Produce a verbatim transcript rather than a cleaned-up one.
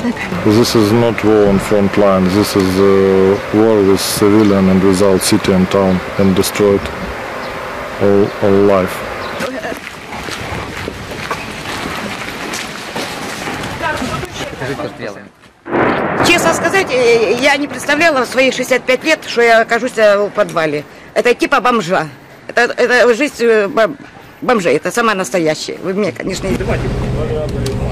This is not war on front line. This is uh, war with civilian and without city and town, and destroyed all, all life. Честно сказать, я не представляла в свои шестьдесят пять лет, что я окажусь в подвале. Это типа бомжа. Это, это жизнь бомжей, это самая настоящая. Вы мне, конечно, не...